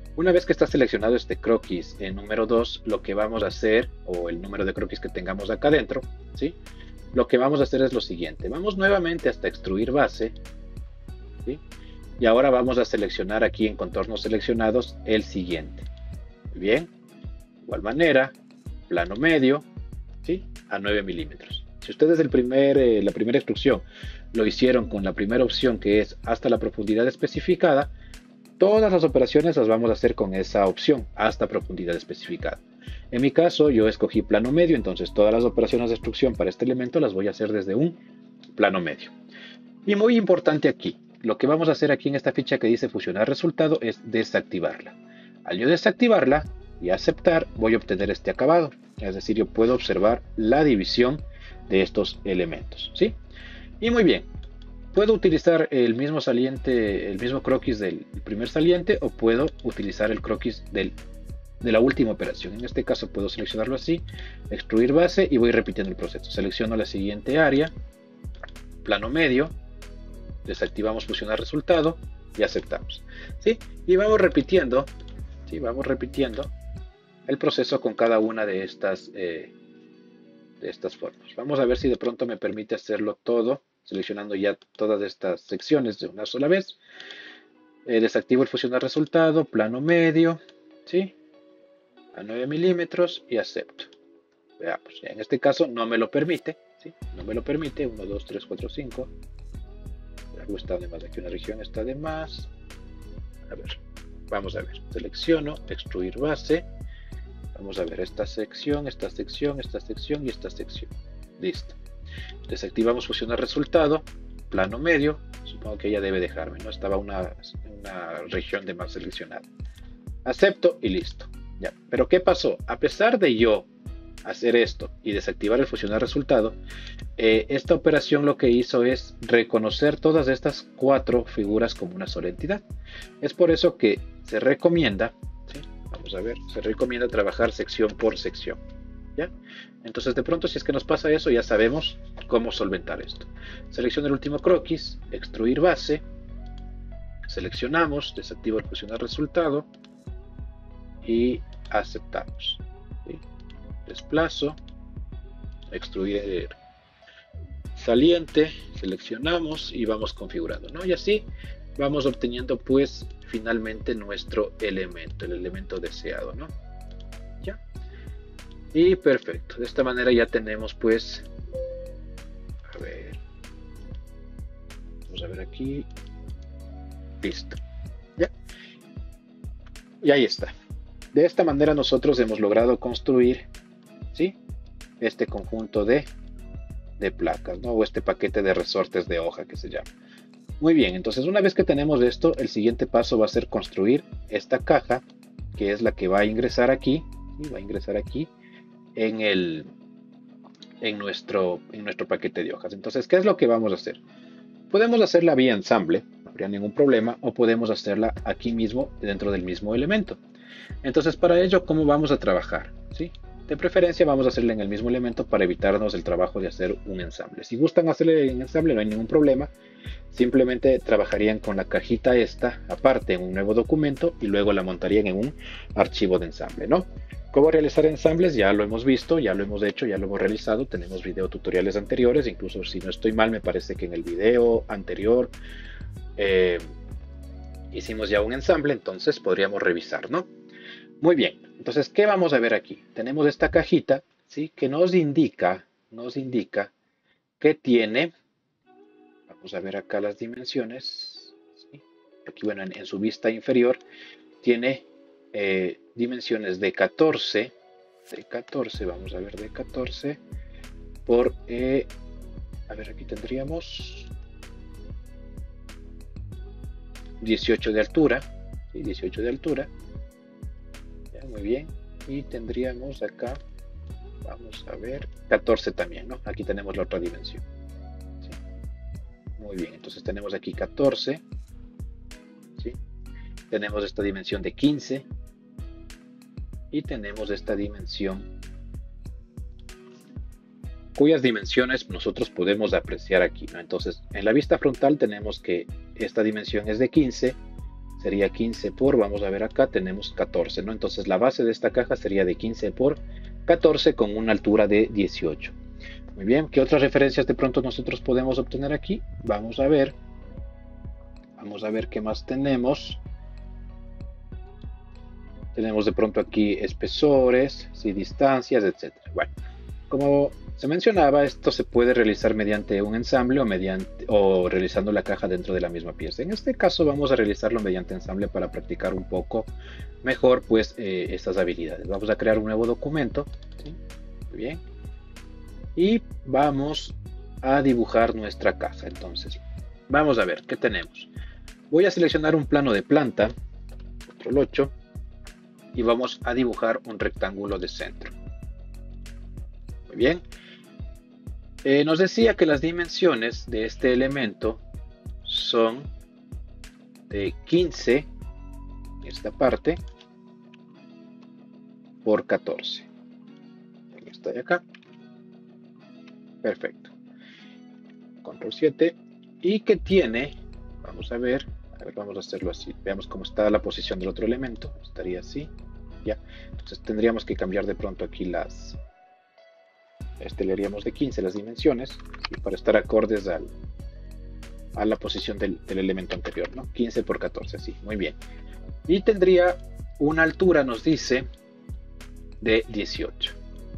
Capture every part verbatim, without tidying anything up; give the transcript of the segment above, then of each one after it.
Una vez que está seleccionado este croquis en número dos, lo que vamos a hacer, o el número de croquis que tengamos acá adentro, ¿sí? Lo que vamos a hacer es lo siguiente. Vamos nuevamente hasta extruir base, ¿sí? Y ahora vamos a seleccionar aquí en contornos seleccionados el siguiente. Bien, de igual manera, plano medio, ¿sí? A nueve milímetros. Si ustedes el primer, eh, la primera extrusión lo hicieron con la primera opción, que es hasta la profundidad especificada, todas las operaciones las vamos a hacer con esa opción, hasta profundidad especificada. En mi caso, yo escogí plano medio, entonces todas las operaciones de extrusión para este elemento las voy a hacer desde un plano medio. Y muy importante aquí, lo que vamos a hacer aquí en esta ficha que dice fusionar resultado es desactivarla. Al yo desactivarla y aceptar, voy a obtener este acabado. Es decir, yo puedo observar la división de estos elementos, ¿sí? Y muy bien, puedo utilizar el mismo saliente, el mismo croquis del primer saliente, o puedo utilizar el croquis del, de la última operación. En este caso puedo seleccionarlo así, extruir base, y voy repitiendo el proceso. Selecciono la siguiente área, plano medio, desactivamos fusionar resultado y aceptamos, ¿sí? Y vamos repitiendo, ¿sí? Vamos repitiendo el proceso con cada una de estas, eh, de estas formas. Vamos a ver si de pronto me permite hacerlo todo, seleccionando ya todas estas secciones de una sola vez. Eh, desactivo el fusionar resultado, plano medio, ¿sí? A nueve milímetros y acepto. Veamos, en este caso no me lo permite, ¿sí? No me lo permite, uno, dos, tres, cuatro, cinco. Algo está de más, aquí una región está de más. A ver, vamos a ver, selecciono, extruir base. Vamos a ver esta sección, esta sección, esta sección y esta sección. Listo. Desactivamos fusionar resultado, plano medio. Supongo que ella debe dejarme, ¿no? Estaba una, una región de más seleccionada. Acepto y listo. Ya. Pero ¿qué pasó? A pesar de yo hacer esto y desactivar el fusionar resultado, eh, esta operación lo que hizo es reconocer todas estas cuatro figuras como una sola entidad. Es por eso que se recomienda, ¿sí? Vamos a ver, se recomienda trabajar sección por sección, ¿ya? Entonces de pronto si es que nos pasa eso, ya sabemos cómo solventar esto. Selecciono el último croquis, extruir base, seleccionamos, desactivo el fusionar resultado y aceptamos, ¿sí? Desplazo, extruir saliente, seleccionamos y vamos configurando, ¿no? Y así vamos obteniendo pues finalmente nuestro elemento, el elemento deseado, ¿no? Ya. Y perfecto, de esta manera ya tenemos pues, a ver, vamos a ver aquí, listo, ya. Y ahí está. De esta manera nosotros hemos logrado construir, ¿sí? Este conjunto de, de placas, ¿no? O este paquete de resortes de hoja que se llama. Muy bien, entonces una vez que tenemos esto, el siguiente paso va a ser construir esta caja, que es la que va a ingresar aquí, ¿sí? Va a ingresar aquí en, el, en, nuestro, en nuestro paquete de hojas. Entonces, ¿qué es lo que vamos a hacer? Podemos hacerla vía ensamble, no habría ningún problema, o podemos hacerla aquí mismo, dentro del mismo elemento. Entonces, para ello, ¿cómo vamos a trabajar? ¿Sí? De preferencia vamos a hacerla en el mismo elemento para evitarnos el trabajo de hacer un ensamble. Si gustan hacerle en ensamble no hay ningún problema. Simplemente trabajarían con la cajita esta aparte en un nuevo documento y luego la montarían en un archivo de ensamble, ¿no? ¿Cómo realizar ensambles? Ya lo hemos visto, ya lo hemos hecho, ya lo hemos realizado. Tenemos video tutoriales anteriores, incluso si no estoy mal me parece que en el video anterior eh, hicimos ya un ensamble, entonces podríamos revisar, ¿no? Muy bien, entonces, ¿qué vamos a ver aquí? Tenemos esta cajita, ¿sí? Que nos indica, nos indica que tiene, vamos a ver acá las dimensiones, ¿sí? Aquí, bueno, en, en su vista inferior, tiene eh, dimensiones de catorce, de catorce, vamos a ver, de catorce, por, eh, a ver, aquí tendríamos dieciocho de altura, ¿sí? dieciocho de altura. Muy bien, y tendríamos acá, vamos a ver, catorce también, ¿no? Aquí tenemos la otra dimensión, ¿sí? Muy bien, entonces tenemos aquí catorce, ¿sí? Tenemos esta dimensión de quince y tenemos esta dimensión cuyas dimensiones nosotros podemos apreciar aquí, ¿no? Entonces, en la vista frontal tenemos que esta dimensión es de quince, sería quince por, vamos a ver acá, tenemos catorce, ¿no? Entonces la base de esta caja sería de quince por catorce con una altura de dieciocho. Muy bien, ¿qué otras referencias de pronto nosotros podemos obtener aquí? Vamos a ver. Vamos a ver qué más tenemos. Tenemos de pronto aquí espesores, sí, distancias, etcétera. Bueno, como se mencionaba, esto se puede realizar mediante un ensamble o, mediante, o realizando la caja dentro de la misma pieza. En este caso vamos a realizarlo mediante ensamble para practicar un poco mejor pues eh, estas habilidades. Vamos a crear un nuevo documento. ¿Sí? Muy bien. Y vamos a dibujar nuestra caja. Entonces, vamos a ver qué tenemos. Voy a seleccionar un plano de planta, control ocho, y vamos a dibujar un rectángulo de centro. Muy bien. Eh, nos decía que las dimensiones de este elemento son de quince, esta parte, por catorce. Esta de acá. Perfecto. control siete. Y que tiene, vamos a ver, a ver, vamos a hacerlo así. Veamos cómo está la posición del otro elemento. Estaría así. Ya. Entonces tendríamos que cambiar de pronto aquí las... Este le haríamos de quince las dimensiones, ¿sí? Para estar acordes al, a la posición del, del elemento anterior, ¿no? quince por catorce, sí, muy bien. Y tendría una altura, nos dice, de dieciocho.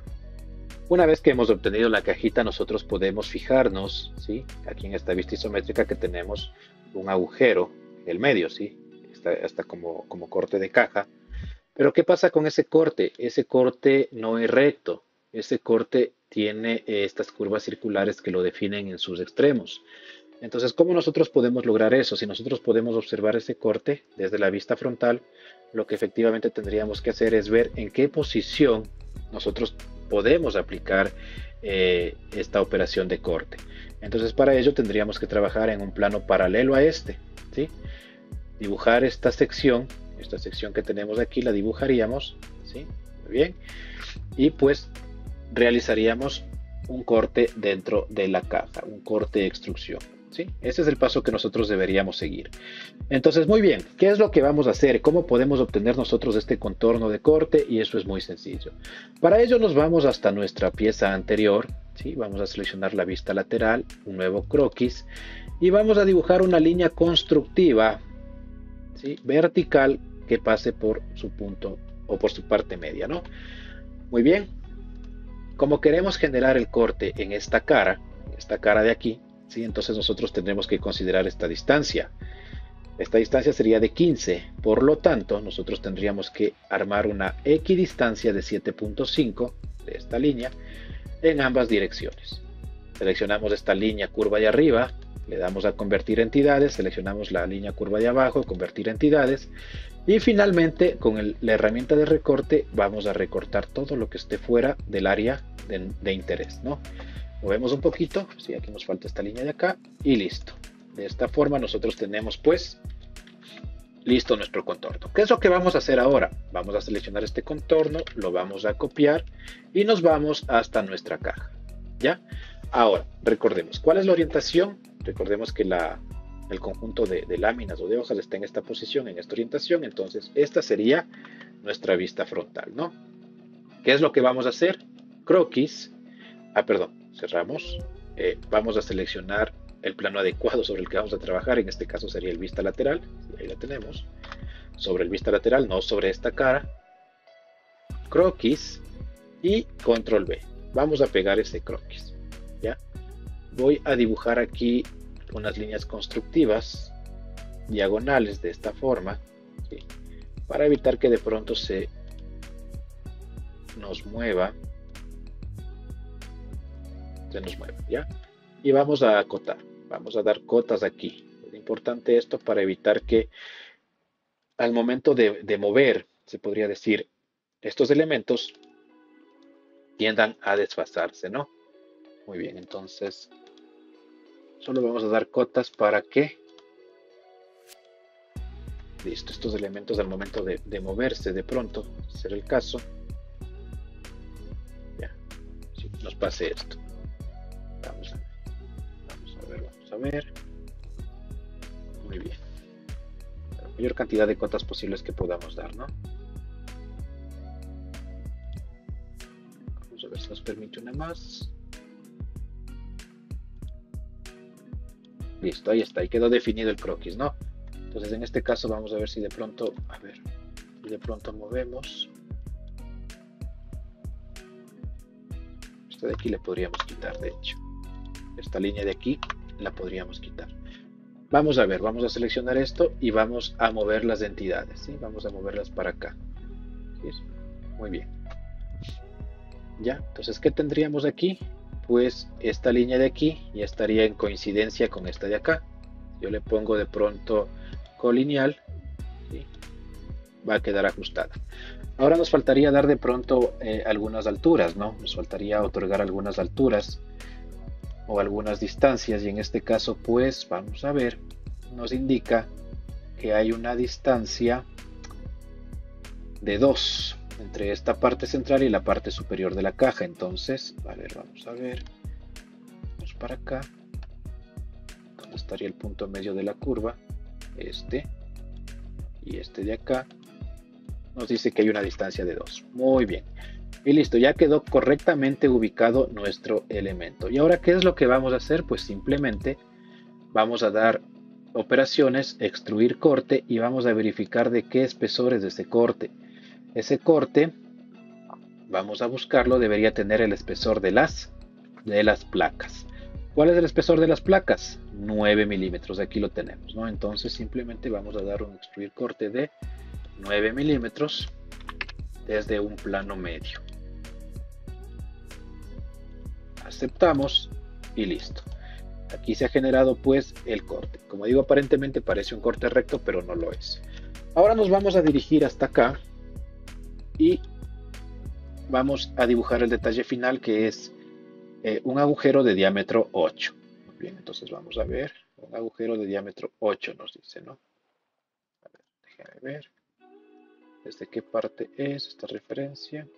Una vez que hemos obtenido la cajita, nosotros podemos fijarnos, ¿sí? Aquí en esta vista isométrica que tenemos un agujero, el medio, ¿sí? Está, está como, como corte de caja. Pero ¿qué pasa con ese corte? Ese corte no es recto. Ese corte tiene eh, estas curvas circulares que lo definen en sus extremos. Entonces, ¿cómo nosotros podemos lograr eso? Si nosotros podemos observar ese corte desde la vista frontal, lo que efectivamente tendríamos que hacer es ver en qué posición nosotros podemos aplicar eh, esta operación de corte. Entonces, para ello tendríamos que trabajar en un plano paralelo a este, ¿sí? Dibujar esta sección, esta sección que tenemos aquí, la dibujaríamos, ¿sí? Muy bien. Y pues realizaríamos un corte dentro de la caja, un corte de extrusión, ¿sí? Ese es el paso que nosotros deberíamos seguir. Entonces, muy bien, ¿qué es lo que vamos a hacer? ¿Cómo podemos obtener nosotros este contorno de corte? Y eso es muy sencillo. Para ello nos vamos hasta nuestra pieza anterior, ¿sí? Vamos a seleccionar la vista lateral, un nuevo croquis, y vamos a dibujar una línea constructiva, ¿sí? Vertical que pase por su punto o por su parte media, ¿no? Muy bien. Como queremos generar el corte en esta cara, esta cara de aquí, ¿sí? Entonces nosotros tendremos que considerar esta distancia. Esta distancia sería de quince, por lo tanto nosotros tendríamos que armar una equidistancia de siete punto cinco de esta línea en ambas direcciones. Seleccionamos esta línea curva de arriba, le damos a convertir entidades, seleccionamos la línea curva de abajo, convertir entidades, y finalmente con el, la herramienta de recorte vamos a recortar todo lo que esté fuera del área de, de interés, ¿no? Movemos un poquito, sí, aquí nos falta esta línea de acá, y listo. De esta forma nosotros tenemos pues listo nuestro contorno. ¿Qué es lo que vamos a hacer ahora? Vamos a seleccionar este contorno, lo vamos a copiar y nos vamos hasta nuestra caja, ¿ya? Ahora, recordemos, ¿cuál es la orientación? Recordemos que la, el conjunto de, de láminas o de hojas está en esta posición, en esta orientación, entonces esta sería nuestra vista frontal, ¿no? ¿Qué es lo que vamos a hacer? Croquis, ah, perdón, cerramos, eh, vamos a seleccionar el plano adecuado sobre el que vamos a trabajar, en este caso sería el vista lateral, ahí la tenemos, sobre el vista lateral, no sobre esta cara, croquis y control B, vamos a pegar ese croquis, ¿ya? Voy a dibujar aquí unas líneas constructivas diagonales de esta forma, ¿sí? Para evitar que de pronto se nos mueva, se nos mueva, ¿ya? Y vamos a acotar, vamos a dar cotas aquí. Es importante esto para evitar que al momento de, de mover, se podría decir, estos elementos tiendan a desfasarse, ¿no? Muy bien, entonces solo vamos a dar cotas para que, listo, estos elementos al momento de, de moverse de pronto, será el caso, ya, si nos pase esto. Vamos a ver, vamos a ver, vamos a ver. Muy bien. mayor cantidad de cotas posibles que podamos dar, ¿no? Vamos a ver si nos permite una más. Listo, ahí está, ahí quedó definido el croquis, ¿no? Entonces en este caso vamos a ver si de pronto, a ver, si de pronto movemos. Esta de aquí le podríamos quitar, de hecho. Esta línea de aquí la podríamos quitar. Vamos a ver, vamos a seleccionar esto y vamos a mover las entidades, ¿sí? Vamos a moverlas para acá. ¿Sí? Muy bien. Ya, entonces, ¿qué tendríamos aquí? Pues esta línea de aquí ya estaría en coincidencia con esta de acá. Yo le pongo de pronto colineal, ¿sí? Va a quedar ajustada. Ahora nos faltaría dar de pronto eh, algunas alturas, ¿no? Nos faltaría otorgar algunas alturas o algunas distancias, y en este caso pues vamos a ver, nos indica que hay una distancia de dos entre esta parte central y la parte superior de la caja. Entonces, a ver, vamos a ver, vamos para acá, donde estaría el punto medio de la curva, este y este de acá, nos dice que hay una distancia de dos. Muy bien. Y listo, ya quedó correctamente ubicado nuestro elemento. ¿Y ahora qué es lo que vamos a hacer? Pues simplemente vamos a dar operaciones, extruir corte, y vamos a verificar de qué espesor es ese corte. Ese corte, vamos a buscarlo, debería tener el espesor de las, de las placas. ¿Cuál es el espesor de las placas? nueve milímetros, aquí lo tenemos, ¿no? Entonces simplemente vamos a dar un extruir corte de nueve milímetros desde un plano medio. Aceptamos y listo. Aquí se ha generado pues el corte. Como digo, aparentemente parece un corte recto, pero no lo es. Ahora nos vamos a dirigir hasta acá y vamos a dibujar el detalle final, que es eh, un agujero de diámetro ocho. Muy bien, entonces vamos a ver. Un agujero de diámetro ocho nos dice, ¿no? A ver, déjame ver. ¿Desde qué parte es esta referencia?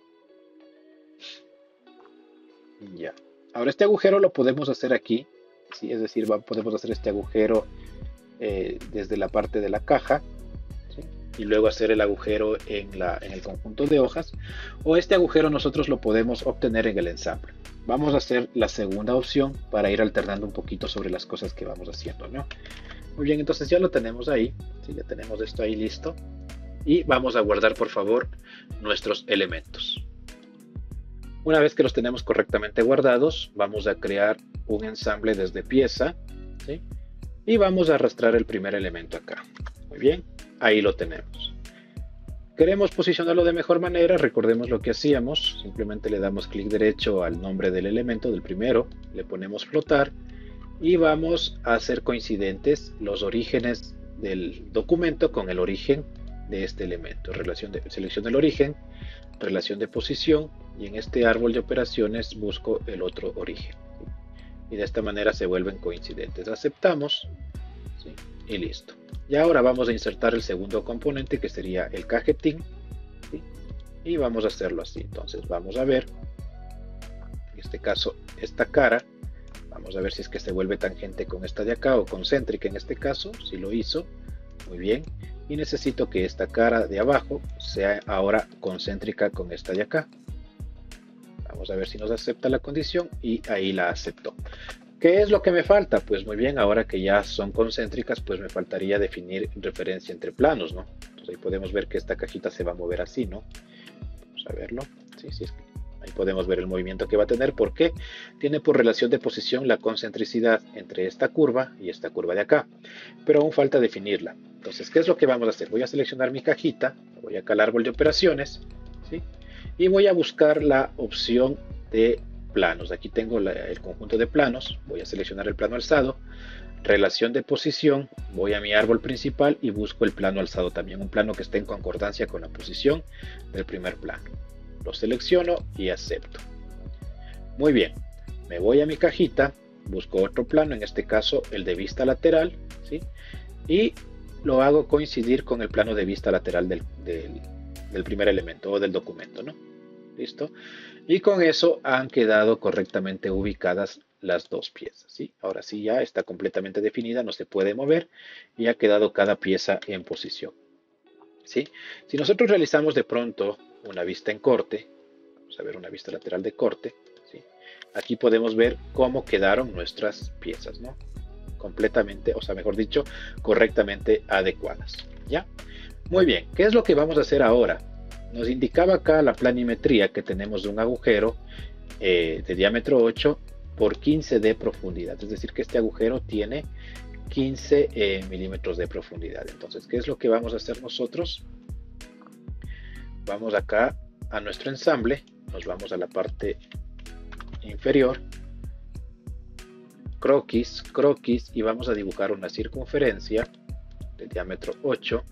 Ya. Ahora este agujero lo podemos hacer aquí, ¿sí? Es decir, va, podemos hacer este agujero eh, desde la parte de la caja, ¿sí? Y luego hacer el agujero en, la, en el conjunto de hojas, o este agujero nosotros lo podemos obtener en el ensamble. Vamos a hacer la segunda opción para ir alternando un poquito sobre las cosas que vamos haciendo, ¿no? Muy bien, entonces ya lo tenemos ahí, ¿sí? Ya tenemos esto ahí listo. Y vamos a guardar, por favor, nuestros elementos. Una vez que los tenemos correctamente guardados, vamos a crear un ensamble desde pieza, ¿sí? Y vamos a arrastrar el primer elemento acá. Muy bien, ahí lo tenemos. Queremos posicionarlo de mejor manera, recordemos lo que hacíamos. Simplemente le damos clic derecho al nombre del elemento, del primero, le ponemos flotar y vamos a hacer coincidentes los orígenes del documento con el origen de este elemento. Relación de, selecciono el origen, relación de posición, y en este árbol de operaciones busco el otro origen, y de esta manera se vuelven coincidentes. Aceptamos, ¿sí? Y listo. Y ahora vamos a insertar el segundo componente, que sería el cajetín, ¿sí? Y vamos a hacerlo así. Entonces vamos a ver, en este caso, esta cara. Vamos a ver si es que se vuelve tangente con esta de acá, o concéntrica en este caso. Si lo hizo, muy bien. Y necesito que esta cara de abajo sea ahora concéntrica con esta de acá. Vamos a ver si nos acepta la condición, y ahí la aceptó. ¿Qué es lo que me falta? Pues muy bien, ahora que ya son concéntricas, pues me faltaría definir referencia entre planos, ¿no? Entonces ahí podemos ver que esta cajita se va a mover así, ¿no? Vamos a verlo. Sí, sí, es que ahí podemos ver el movimiento que va a tener, porque tiene por relación de posición la concentricidad entre esta curva y esta curva de acá. Pero aún falta definirla. Entonces, ¿qué es lo que vamos a hacer? Voy a seleccionar mi cajita, voy acá al árbol de operaciones, ¿sí? Y voy a buscar la opción de planos. Aquí tengo la, el conjunto de planos. Voy a seleccionar el plano alzado, relación de posición, voy a mi árbol principal y busco el plano alzado también, un plano que esté en concordancia con la posición del primer plano. Lo selecciono y acepto. Muy bien, me voy a mi cajita, busco otro plano, en este caso el de vista lateral, ¿sí? Y lo hago coincidir con el plano de vista lateral del, del, del primer elemento o del documento, ¿no? Listo. Y con eso han quedado correctamente ubicadas las dos piezas, ¿sí? Ahora sí ya está completamente definida, no se puede mover y ha quedado cada pieza en posición, ¿sí? Si nosotros realizamos de pronto una vista en corte, vamos a ver una vista lateral de corte, ¿sí? Aquí podemos ver cómo quedaron nuestras piezas, ¿no? Completamente, o sea, mejor dicho, correctamente adecuadas, ¿ya? Muy bien, ¿qué es lo que vamos a hacer ahora? Nos indicaba acá la planimetría que tenemos de un agujero eh, de diámetro ocho por quince de profundidad, es decir, que este agujero tiene quince eh, milímetros de profundidad. Entonces, ¿qué es lo que vamos a hacer nosotros? Vamos acá a nuestro ensamble, nos vamos a la parte inferior, croquis, croquis, y vamos a dibujar una circunferencia de diámetro ocho,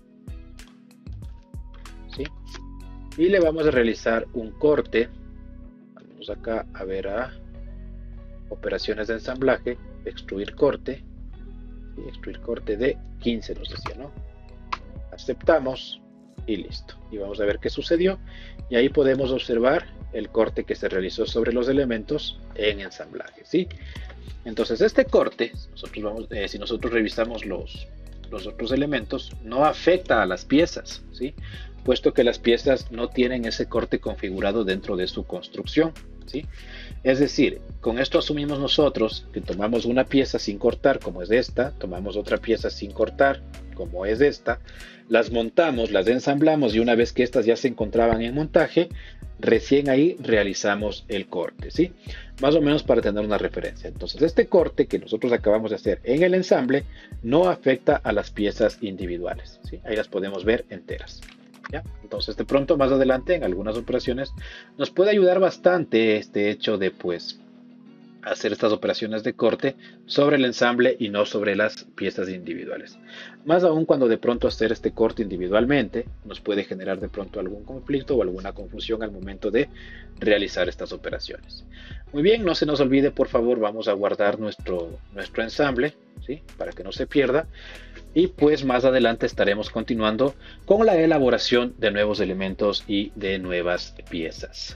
¿sí? Y le vamos a realizar un corte. Vamos acá a ver a operaciones de ensamblaje, extruir corte, ¿sí? Extruir corte de quince nos decía, ¿no? Aceptamos y listo. Y vamos a ver qué sucedió. Y ahí podemos observar el corte que se realizó sobre los elementos en ensamblaje, ¿sí? Entonces este corte, nosotros vamos, eh, si nosotros revisamos los, los otros elementos, no afecta a las piezas, ¿sí? Puesto que las piezas no tienen ese corte configurado dentro de su construcción, ¿sí? Es decir, con esto asumimos nosotros que tomamos una pieza sin cortar, como es esta, tomamos otra pieza sin cortar, como es esta, las montamos, las ensamblamos y una vez que estas ya se encontraban en montaje, recién ahí realizamos el corte, ¿sí? Más o menos para tener una referencia. Entonces este corte que nosotros acabamos de hacer en el ensamble no afecta a las piezas individuales, ¿sí? Ahí las podemos ver enteras, ¿ya? Entonces de pronto más adelante en algunas operaciones nos puede ayudar bastante este hecho de pues hacer estas operaciones de corte sobre el ensamble y no sobre las piezas individuales. Más aún cuando de pronto hacer este corte individualmente nos puede generar de pronto algún conflicto o alguna confusión al momento de realizar estas operaciones. Muy bien, no se nos olvide, por favor, vamos a guardar nuestro, nuestro ensamble, ¿sí? Para que no se pierda. Y pues más adelante estaremos continuando con la elaboración de nuevos elementos y de nuevas piezas.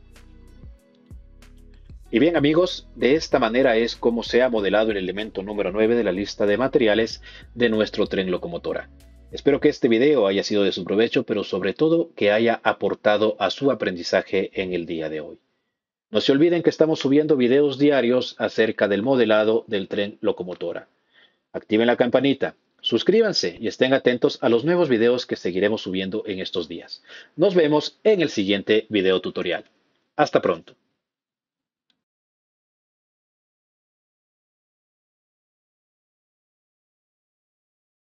Y bien amigos, de esta manera es como se ha modelado el elemento número nueve de la lista de materiales de nuestro tren locomotora. Espero que este video haya sido de su provecho, pero sobre todo que haya aportado a su aprendizaje en el día de hoy. No se olviden que estamos subiendo videos diarios acerca del modelado del tren locomotora. Activen la campanita, suscríbanse y estén atentos a los nuevos videos que seguiremos subiendo en estos días. Nos vemos en el siguiente video tutorial. Hasta pronto.